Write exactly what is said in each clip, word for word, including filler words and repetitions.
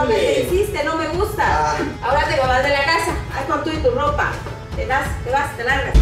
no me hiciste, no me gusta. Ah. Ahora te vas de la casa, haz con tú y tu ropa. Te vas, te vas, te largas.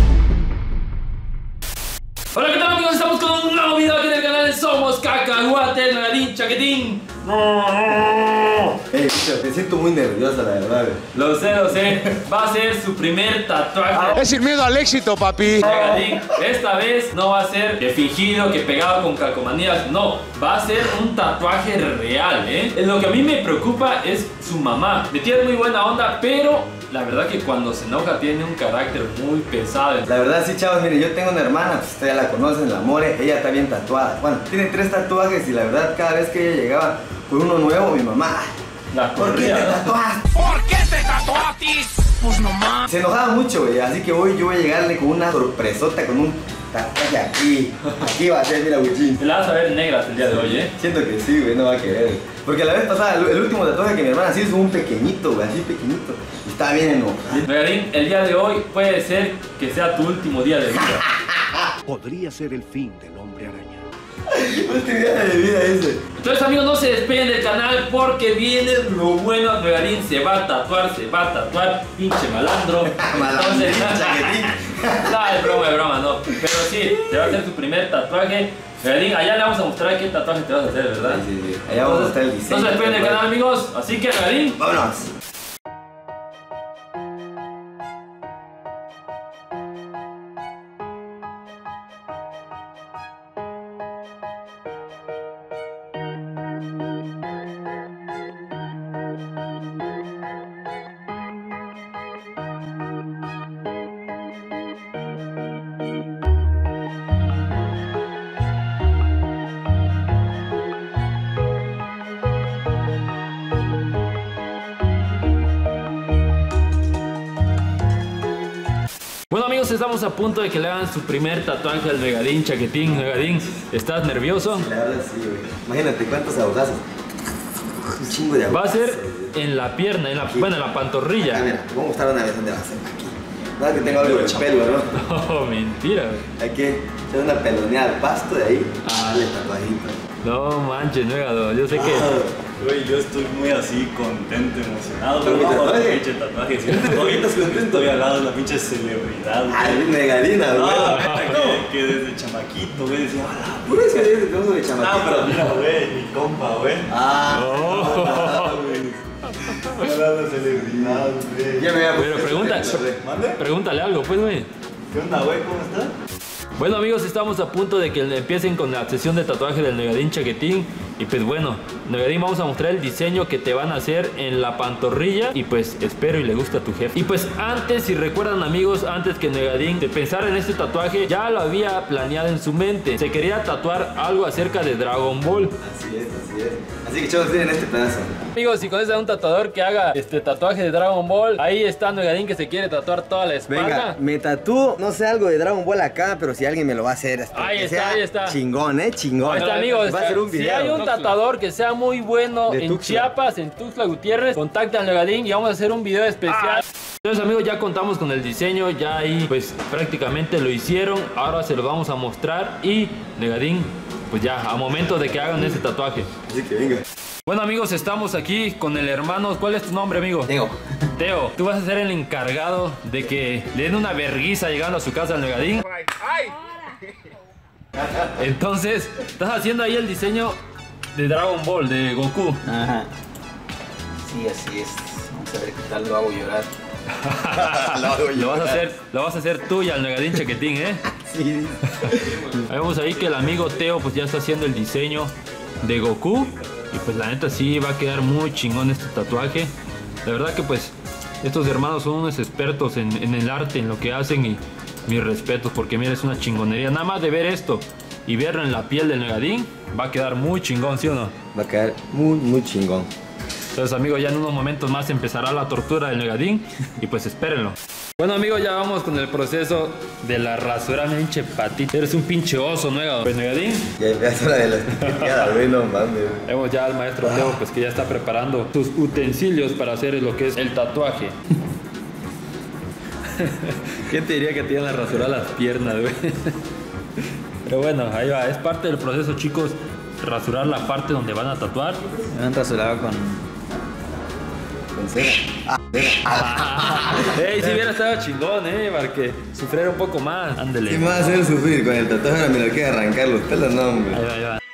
Hola, ¿qué tal amigos? Estamos con un nuevo video aquí en el canal de Somos Cacahuate, Negadín, Chaquetín. Hey, te siento muy nerviosa, la verdad. Lo sé, lo sé. Va a ser su primer tatuaje. Es sin miedo al éxito, papi. Negadín, esta vez no va a ser que fingido, que pegado con calcomanías. No, va a ser un tatuaje real, ¿eh? Lo que a mí me preocupa es su mamá. Me tiene muy buena onda, pero la verdad que cuando se enoja tiene un carácter muy pesado. La verdad sí, chavos, mire, yo tengo una hermana, pues ustedes ya la conocen, la More. Ella está bien tatuada. Bueno, tiene tres tatuajes y la verdad cada vez que ella llegaba con uno nuevo, mi mamá, la ¿por qué te tatuaste? ¿Por qué te tatuaste? Pues nomás. Se enojaba mucho, güey, así que hoy yo voy a llegarle con una sorpresota, con un tatuaje aquí. Aquí va a ser, mira, Wichín. Te la vas a ver negras el día de hoy, ¿eh? Siento que sí, güey, no va a querer. Porque la vez pasada, el, el último tatuaje que mi hermana sí hizo un pequeñito, güey, así pequeñito. Y estaba bien enojado. Negadín, el día de hoy puede ser que sea tu último día de vida. Podría ser el fin del hombre araña. Último día de vida ese. Entonces amigos, no se despeguen del canal porque viene lo bueno. Negadín se va a tatuar, se va a tatuar, pinche malandro. Malandro, Entonces, chaquetín. No, es broma, es broma, no. Pero sí, se va a hacer su primer tatuaje. Negadín, allá le vamos a mostrar qué tatuaje te vas a hacer, ¿verdad? Sí, sí, sí. Allá vamos a mostrar el diseño. No se despeguen del canal, amigos. Así que, Negadín, vámonos. bueno amigos, estamos a punto de que le hagan su primer tatuaje al Negadín, Chaquetín. Negadín, ¿estás nervioso? La verdad sí, güey. Imagínate cuántos abogazos. Un chingo de abogazos. Va a ser en la pierna, en la, bueno, en la pantorrilla. Ah, mira, voy a mostrar una vez dónde va a ser. Aquí. Nada que tenga algo de pelo, ¿no? No, mentira, güey. Hay que hacer una peloneada al pasto de ahí. Ah. Dale tatuajito. No manches, Negado, yo sé que... Güey, yo estoy muy así contento, emocionado. ¿Con mi no, tatuaje? el pinche tatuaje. Sí, estoy, estoy al lado de una pinche celebridad, güey. Ay, Negadina, No, güey. que, que desde chamaquito, güey, decía, hola. Puro es que desde que uso de chamaquito. No, pero mira, güey, mi compa, güey. Ah. Ah, güey. Hola, la celebridad, güey. Ya me había Pero pregunta, ¿Mande? pregúntale algo, pues, güey. ¿Qué onda, güey? ¿Cómo estás? Bueno amigos, estamos a punto de que empiecen con la sesión de tatuaje del Negadín, Chaquetín. Y pues bueno, Negadín, vamos a mostrar el diseño que te van a hacer en la pantorrilla. Y pues espero y le guste a tu jefe. Y pues antes, si recuerdan amigos, antes que Negadín de pensar en este tatuaje, ya lo había planeado en su mente. Se quería tatuar algo acerca de Dragon Ball. Así es, así es. Así que chavos, tienen este pedazo. Amigos, si conoces a un tatuador que haga este tatuaje de Dragon Ball, ahí está Negadín que se quiere tatuar toda la espalda. Venga, me tatúo, no sé, algo de Dragon Ball acá, pero si alguien me lo va a hacer, Ahí que está, sea ahí está. chingón, eh, chingón. Ahí está, amigos. Va a ser un video. Si hay un tatuador que sea muy bueno De en Tuxtla. Chiapas, en Tuxtla Gutiérrez, contacta al Negadín y vamos a hacer un video especial. Entonces amigos, ya contamos con el diseño, ya ahí pues prácticamente lo hicieron. Ahora se lo vamos a mostrar y Negadín, pues ya a momento de que hagan ese tatuaje. Así que venga. Bueno amigos, estamos aquí con el hermano. ¿Cuál es tu nombre, amigo? Teo. Teo, tú vas a ser el encargado de que le den una verguiza llegando a su casa al Negadín. Entonces, estás haciendo ahí el diseño de Dragon Ball, de Goku. Ajá. Sí, así es. Vamos a ver qué tal lo hago llorar. Lo vas a hacer, lo vas a hacer tú y al Negadín, Chaquetín, ¿eh? Sí. Vemos ahí que el amigo Teo pues ya está haciendo el diseño de Goku. Y pues la neta sí va a quedar muy chingón este tatuaje. La verdad que pues estos hermanos son unos expertos en, en el arte, en lo que hacen. Y mis respetos, porque mira, es una chingonería. Nada más de ver esto y verlo en la piel del Negadín, va a quedar muy chingón, ¿sí o no? Va a quedar muy, muy chingón. Entonces amigos, ya en unos momentos más empezará la tortura del Negadín. Y pues espérenlo. Bueno amigos, ya vamos con el proceso de la rasura, pinche patita. Eres un pinche oso, ¿no? Pues Negadín. Ya empieza la de la etiquetada, güey, no mames. Vemos ya al maestro Teo, pues que ya está preparando sus utensilios para hacer lo que es el tatuaje. ¿Quién te diría que te iban a rasurar las piernas, güey? Pero bueno, ahí va, es parte del proceso, chicos. Rasurar la parte donde van a tatuar. Me han rasurado con con cera. Ah, cera. Ey, si hubiera estado chingón, eh, para que sufriera un poco más. Ándele. ¿Qué me va a hacer sufrir con el tatuaje? Ahora me lo quiere arrancar los pelos, no, hombre. Ahí va, ahí va.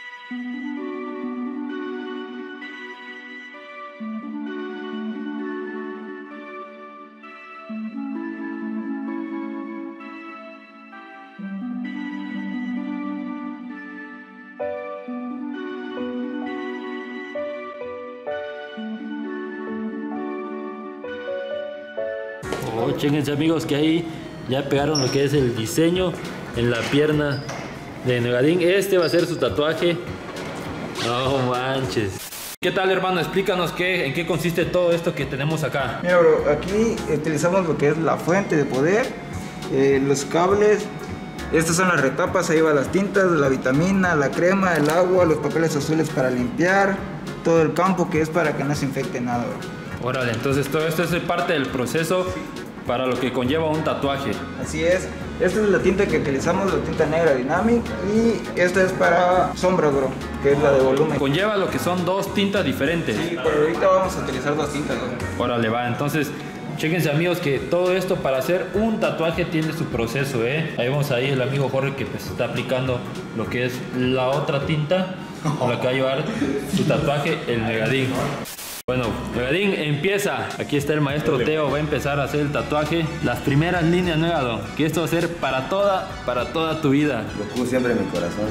Oh, chéquense amigos que ahí ya pegaron lo que es el diseño en la pierna de Negadín. Este va a ser su tatuaje. No manches. ¿Qué tal, hermano? Explícanos qué, en qué consiste todo esto que tenemos acá. Mira, bro, aquí utilizamos lo que es la fuente de poder, eh, los cables. Estas son las retapas, ahí van las tintas, la vitamina, la crema, el agua, los papeles azules para limpiar, todo el campo que es para que no se infecte nada, bro. Órale, entonces todo esto es parte del proceso para lo que conlleva un tatuaje. Así es. Esta es la tinta que utilizamos, la tinta negra Dynamic, y esta es para sombra, bro, que es la de volumen. Conlleva lo que son dos tintas diferentes. Sí, pero ahorita vamos a utilizar dos tintas, bro. Órale, va, entonces chéquense amigos que todo esto para hacer un tatuaje tiene su proceso, eh. Ahí vemos ahí el amigo Jorge que pues está aplicando lo que es la otra tinta con la que va a llevar su tatuaje, el Negadín. Bueno, Negadín empieza. Aquí está el maestro Teo, va a empezar a hacer el tatuaje. Las primeras líneas, Negado, que esto va a ser para toda, para toda tu vida. Goku siempre en mi corazón.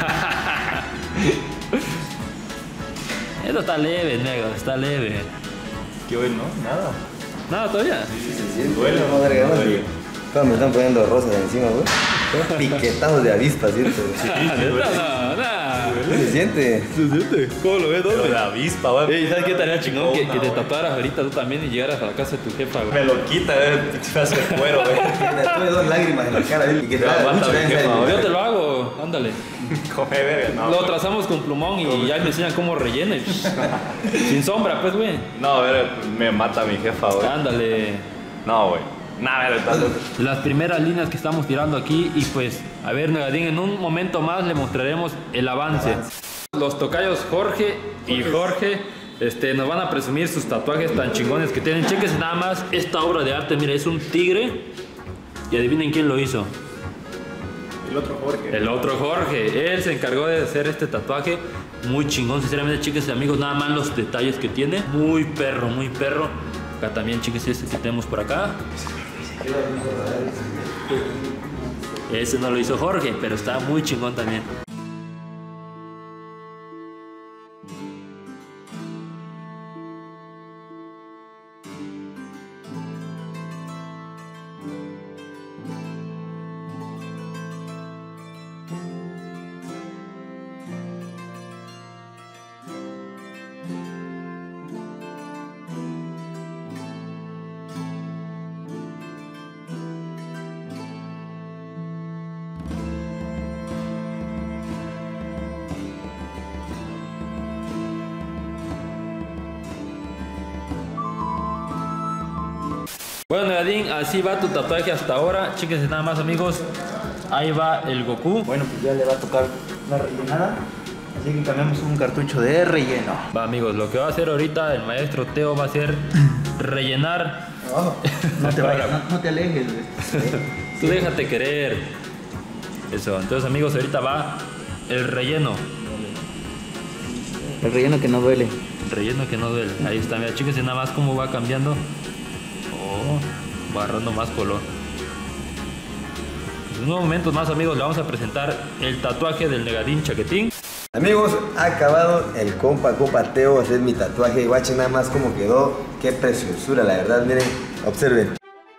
Esto está leve, Negado, está leve. ¿Qué bueno? Nada. Nada todavía. Se siente. Duele, No, madre, no no, duele. sí. Todos me están poniendo rosas encima, güey. Piquetados de avispa, ¿cierto? No, no. Se siente. ¿Se siente? ¿Cómo lo ves, Pero la avispa, güey. Ey, ¿sabes qué estaría chingón? Que, que te No, tatuaras ahorita tú también y llegaras a la casa de tu jefa, güey. Me lo quita, eh. Se hace cuero, güey. Me tuve dos lágrimas en la cara, ¿eh? Y que te No, da aguanta, mucho mi jefa, cáncer. Yo te lo hago, ándale. Come verga, no. Lo trazamos con plumón y ya me enseñan cómo rellene. Sin sombra, pues, güey. No, a ver, me mata mi jefa, güey. Ándale. No, güey. Nada, ver, tanto. Las primeras líneas que estamos tirando aquí y pues, a ver, Negadín, en un momento más le mostraremos el avance. Los tocayos Jorge y Jorge este, nos van a presumir sus tatuajes tan chingones que tienen. Chéquense nada más esta obra de arte, mira, es un tigre y adivinen quién lo hizo. El otro Jorge. El otro Jorge, él se encargó de hacer este tatuaje muy chingón, sinceramente, chéquense amigos, nada más los detalles que tiene, muy perro, muy perro. Acá también, chéquense este que tenemos por acá. Ese no lo hizo Jorge, pero está muy chingón también. Bueno, Negadín, así va tu tatuaje hasta ahora. Chéquense nada más, amigos. Ahí va el Goku. Bueno, pues ya le va a tocar la rellenada, así que cambiamos un cartucho de relleno. Va, amigos, lo que va a hacer ahorita el maestro Teo va a ser rellenar. Oh, no te vayas, no, no te alejes. Tú déjate querer. Eso, entonces, amigos, ahorita va el relleno. El relleno que no duele. El relleno que no duele. Ahí está, mira, chéquense nada más cómo va cambiando. Oh, va agarrando más color. En unos momentos más, amigos, le vamos a presentar el tatuaje del Negadín Chaquetín. Amigos, ha acabado el compa, compa Teo, hacer mi tatuaje. Y guachen nada más cómo quedó. Qué preciosura, la verdad, miren, observen.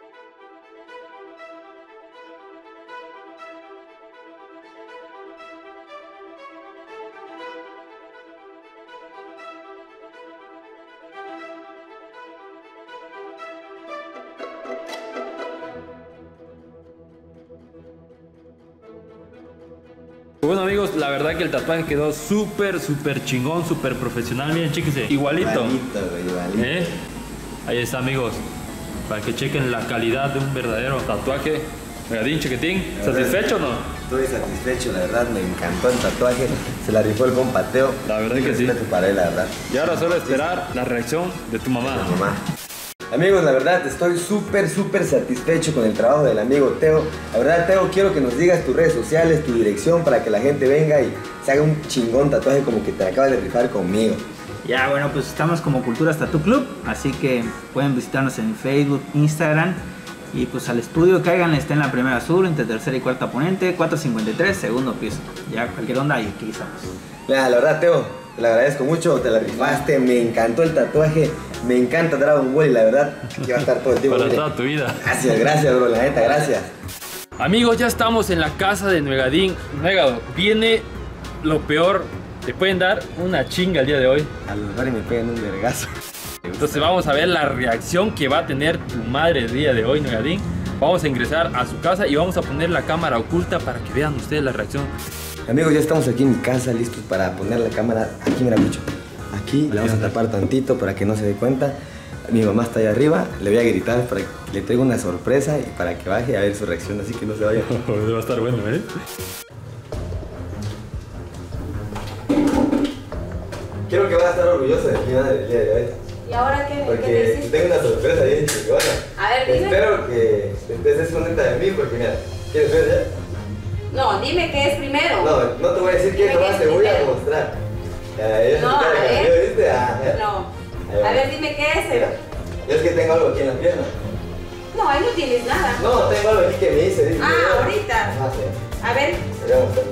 Bueno, amigos, la verdad que el tatuaje quedó súper, súper chingón, súper profesional. Miren, chéquense, igualito. Igualito, güey, igualito. ¿Eh? Ahí está, amigos, para que chequen la calidad de un verdadero tatuaje. Negadín Chaquetín, ¿satisfecho o no? Estoy satisfecho, la verdad, me encantó el tatuaje. Se la rifó el compa Teo. La verdad que sí. Respeto para él, la verdad. Y ahora solo esperar la reacción de tu mamá. Mi mamá. Amigos, la verdad estoy súper, súper satisfecho con el trabajo del amigo Teo. La verdad, Teo, quiero que nos digas tus redes sociales, tu dirección, para que la gente venga y se haga un chingón tatuaje como que te acabas de rifar conmigo. Ya, bueno, pues estamos como Culturas Tattoo Club, así que pueden visitarnos en Facebook, Instagram. Y pues al estudio caigan, está en la primera sur, entre tercera y cuarta ponente, cuatrocientos cincuenta y tres, segundo piso. Ya, cualquier onda, y aquí estamos. La, la verdad, Teo, te lo agradezco mucho, te la rifaste, me encantó el tatuaje, me encanta Dragon Ball y la verdad que va a estar todo el tiempo. Para mire. toda tu vida. Gracias, gracias, bro, la neta, gracias. Amigos, ya estamos en la casa de Nuegadín. Nuegado, viene lo peor. Te pueden dar una chinga el día de hoy. A los bares me pegan un vergazo. Entonces vamos a ver la reacción que va a tener tu madre el día de hoy, Nuegadín. Vamos a ingresar a su casa y vamos a poner la cámara oculta para que vean ustedes la reacción. Amigos, ya estamos aquí en mi casa, listos para poner la cámara. Aquí, mira, mucho. Aquí le vamos a tapar tantito para que no se dé cuenta. Mi mamá está allá arriba, le voy a gritar para que le traiga una sorpresa y para que baje a ver su reacción, así que no se vaya. Va a estar bueno, ¿eh? Quiero que va a estar orgulloso de mi madre el día de hoy. ¿Y ahora qué, qué te Porque hiciste? tengo una sorpresa bien chingona. A ver, dime. Espero que estés contenta de mí porque mira, ¿quieres ver ya? No, dime qué es primero. No, no te voy a decir qué, Dime qué nomás es te voy a primero. mostrar. Ya, ya No, se a te ver. cambió, ¿viste? Ah, ya. No. Ahí va. A ver, dime qué es. Mira, yo es que tengo algo aquí en la pierna. No, ahí no tienes nada. No, tengo algo aquí que me hice. dice. Ah, ahorita. Ah, sí. A ver. Te voy a mostrar.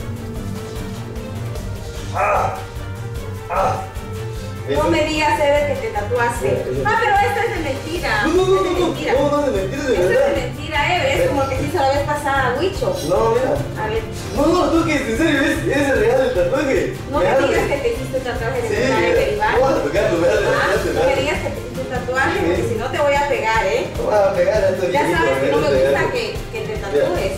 ¡Ah! ¡Ah! No me digas, Ever, que te tatuaste. Sí. Ah, pero esto es de mentira. No, no, no, Es de no, mentira. no, no, de mentira, de Esto es verdad. de mentira, Ever. Es como que se hizo la vez pasada a Huicho. No, mira. A ver. No, no, tú que en serio, es, es real el tatuaje. No me Real. digas que te hiciste un tatuaje de Sí, verdad, Ever, Iván. vamos a tocarlo, vean, Ah, vean, no me digas que te hiciste un tatuaje, Sí. porque si no te voy a pegar, ¿eh? No vas a pegar a esto. Ya sabes que no me gusta que, que te tatúes.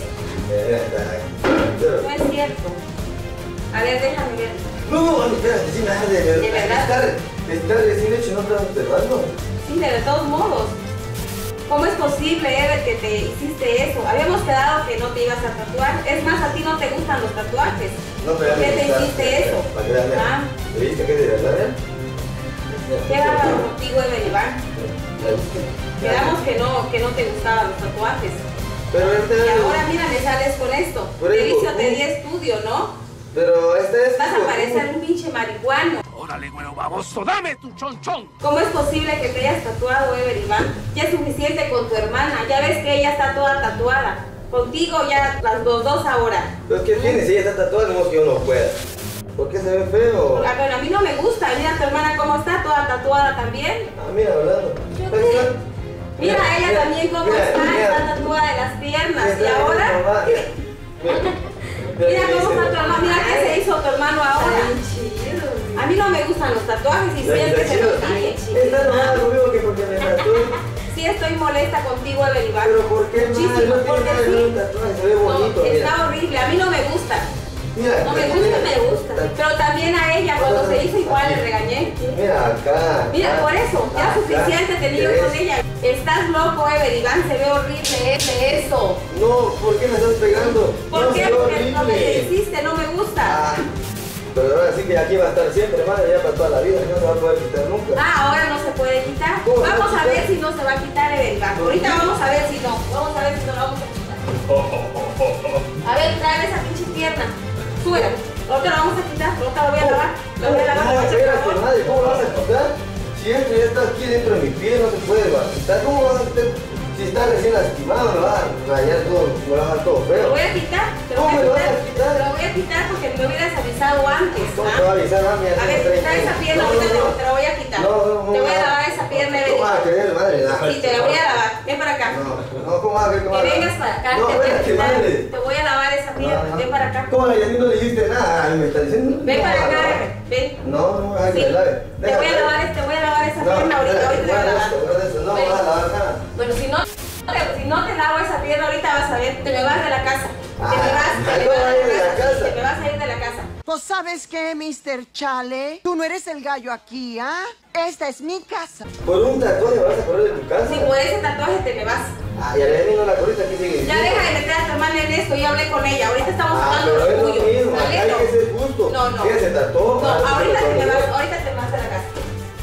No es cierto. A ver, déjame ver. No, no, no, espérate, sin nada de verdad. ¿De verdad? Está, está recién hecho, no estás observando. Sí, de todos modos. ¿Cómo es posible, Ever, que te hiciste eso? Habíamos quedado que no te ibas a tatuar. Es más, a ti no te gustan los tatuajes. No, pero ya ¿Por me qué te gustaste. hiciste eso? Para que vean, mira. Ah, ¿Le viste que es de verdad, eh? qué bárbaro contigo, Ever, Iván. ¿La viste? Quedamos que no, que no te gustaban los tatuajes. Pero este Y ahora, mira, me sales con esto. Por Te eso, vicio, te ¿cómo? di estudio, ¿no? Pero este es. Vas a parecer un pinche marihuano. Órale, güero baboso, dame tu chonchón. ¿Cómo es posible que te hayas tatuado, Ever, Iván? Ya es suficiente con tu hermana. Ya ves que ella está toda tatuada. Contigo ya las dos, dos ahora. Pero ¿qué tiene? Si ella está tatuada, no es que yo no pueda. ¿Por qué se ve feo? Ah, pero a mí no me gusta. Mira tu hermana cómo está, toda tatuada también. Ah, mira, hablando. Yo qué. Mira ella también cómo mira, está, mira. está tatuada de las piernas. Mira, Y ahora, mamá. Mira, mira ¿qué cómo dice? está tu hermano. Mira qué se hizo tu hermano ahora. A mí no me gustan los tatuajes y Ya, siempre ya, se chido. los dije. Está enojada conmigo que porque me tatué. Sí estoy molesta contigo, Ever, Iván. Pero ¿por qué no? Muchísimo, No tiene porque nada de ver un sí. tatuaje, se ve bonito, No, mira. está horrible. A mí no me gusta. Mira, No me gusta, me gusta. Pero también a ella cuando se hizo igual le regañé. Mira acá. Mira, acá, por eso, ya acá. suficiente tenía ¿Ves? con ella. Estás loco, Ever, Iván, se ve horrible ese, eso. No, ¿por qué me estás pegando? ¿Por no, qué? se ve Porque lo que te horrible. hiciste no me gusta. Ah, pero ahora sí que aquí va a estar siempre, madre, ya para toda la vida, no se va a poder quitar nunca. Ah, ahora no se puede quitar. ¿Cómo se va a Vamos a quitar? ver si no se va a quitar, Ever, Iván. Ahorita vamos a ver si no. Vamos a ver si no lo vamos a quitar. A ver, trae esa pinche pierna. Súbela. Ahorita lo vamos a quitar. Ahorita lo voy a lavar. Lo voy a lavar. No, por espérate, favor. madre, ¿cómo lo vas a quitar? Si esto ya está aquí dentro de mi piel, no se puede quitar. ¿Cómo lo vas a quitar? Si está recién lastimado, me va a rayar todo, me va a dejar todo Te lo feo. voy a quitar. Te lo ¿Cómo voy me lo a vas a quitar. quitar? Te lo voy a quitar porque me hubieras avisado antes. ¿Cómo ¿ah? te va a avisar, mami? A ver, trae esa pierna, No, ahorita no, te, no. te la voy a quitar. No, no, no. Te voy a no. lavar esa pierna, Ever. ¿Cómo vas a querer, madre? No. Sí, te la voy a lavar. Ven para acá. No, no, ¿cómo vas a querer? ¿Cómo Que vas a vengas para acá. No, te, voy a espérate, quitar. madre. Te voy a lavar esa pierna. No, no. Ven para acá. ¿Cómo a Yanin no le dijiste nada? Ay, me está diciendo. Ven no, para no, acá, no. Ever. Ven. No, no, ay, Sí. que me lave. Te voy a lavar, te voy a lavar esa pierna ahorita. Ahorita te voy a lavar. No Ven. vas a lavar nada. Bueno, si no, si no te lavo esa pierna ahorita vas a ver, te me vas de la casa. Te me vas, te me ¿cómo vas vas a ir de la casa? Sí, te me vas a ir de la casa. Pues sabes qué, mister Chale, tú no eres el gallo aquí, ¿ah? Esta es mi casa. Por un tatuaje vas a correr de tu casa. Si por ese tatuaje te me vas. Ah, ya le vino la corrita aquí sigue. Ya deja de meter a tu hermana en esto, yo hablé con ella. Ahorita estamos Ah, hablando pero de es lo lo tuyo. mismo, acá ¿Vale? hay que ser justo. No, no. Ella se trató. No, ah, ahorita se te trató. vas, ahorita te vas a la casa.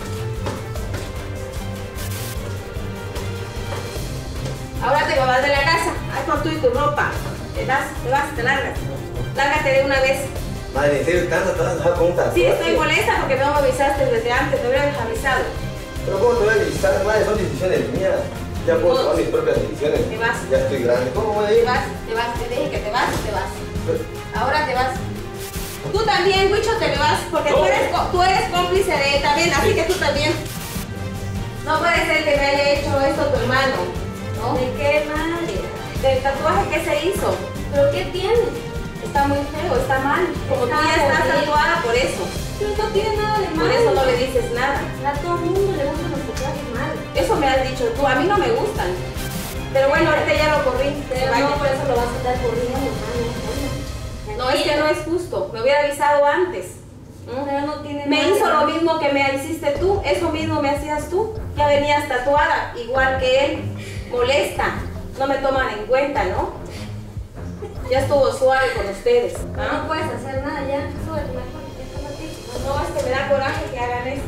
Ahora te vas de la casa. Haz por tú y tu ropa. Te vas, te vas, te largas. Lárgate de una vez. Madre, ¿en serio tanto te vas a dejar con un tatuaje? Sí, estoy molesta porque no me avisaste desde antes, me hubieras avisado. Pero ¿cómo te voy a avisar? Madre, son decisiones mías. Ya puedo No. tomar mis propias decisiones. Te vas. Ya estoy grande. ¿Cómo voy a Te ir? vas, te vas, te dije que te vas, te vas. Ahora te vas. Tú también, Huicho, te vas, porque tú eres, co- tú eres cómplice de él también, así que tú también. No puede ser que me haya hecho esto tu hermano, ¿no? ¿De qué madre? Del tatuaje que se hizo. ¿Pero qué tiene? Está muy feo, está mal. Como tú Está ya estás horrible. tatuada por eso. Pero no tiene nada de malo. Por eso no le dices nada. A todo el mundo le gustan los tatuajes mal. Eso me has dicho tú, a mí no me gustan. Pero bueno, ahorita ya lo corrí. Pero Vaya. no, por eso lo vas a estar corriendo, mami. No, es que no es justo. Me hubiera avisado antes. ¿Mm? Pero no tiene Me nada de hizo lo malo. mismo que me hiciste tú, eso mismo me hacías tú. Ya venías tatuada, igual que él. Molesta, no me toman en cuenta, ¿no? Ya estuvo suave con ustedes. Pero ¿Ah? no puedes hacer nada ya. Súbete mejor. Déjate. No, es que me da coraje que hagan eso.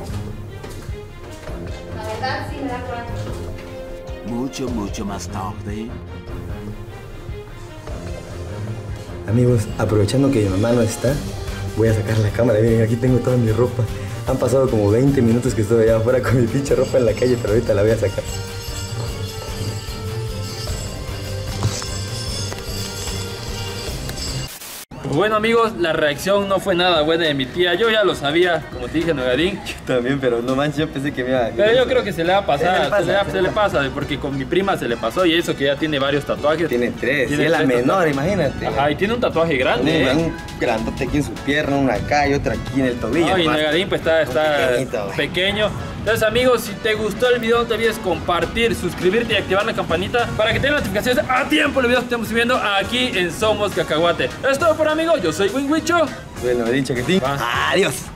La verdad sí me da coraje. Mucho, mucho más tarde. Amigos, aprovechando que mi mamá no está, voy a sacar la cámara. Miren, aquí tengo toda mi ropa. Han pasado como veinte minutos que estuve allá afuera con mi pinche ropa en la calle, pero ahorita la voy a sacar. Bueno amigos, la reacción no fue nada buena de mi tía. Yo ya lo sabía, como te dije, Nogadín. También, pero no manches, yo pensé que me iba a... Pero yo creo que se le va a pasar, Se le pasa, se le, va- se se le le pasa, porque con mi prima se le pasó y eso que ya tiene varios tatuajes. Tiene tres, Tiene y es la tres menor, tatuajes. imagínate. Ajá, y tiene un tatuaje grande. Un, ¿eh? un grandote aquí en su pierna, una acá y otra aquí en el tobillo. No, y Más- Negadín pues está, está pequeñito, güey. pequeño. Entonces amigos, si te gustó el video no te olvides compartir, suscribirte y activar la campanita para que tengas notificaciones a tiempo de los videos que estamos subiendo aquí en Somos Cacahuate. Es todo por amigos, yo soy Win Wicho. Bueno, he dicho que sí. Va. Adiós.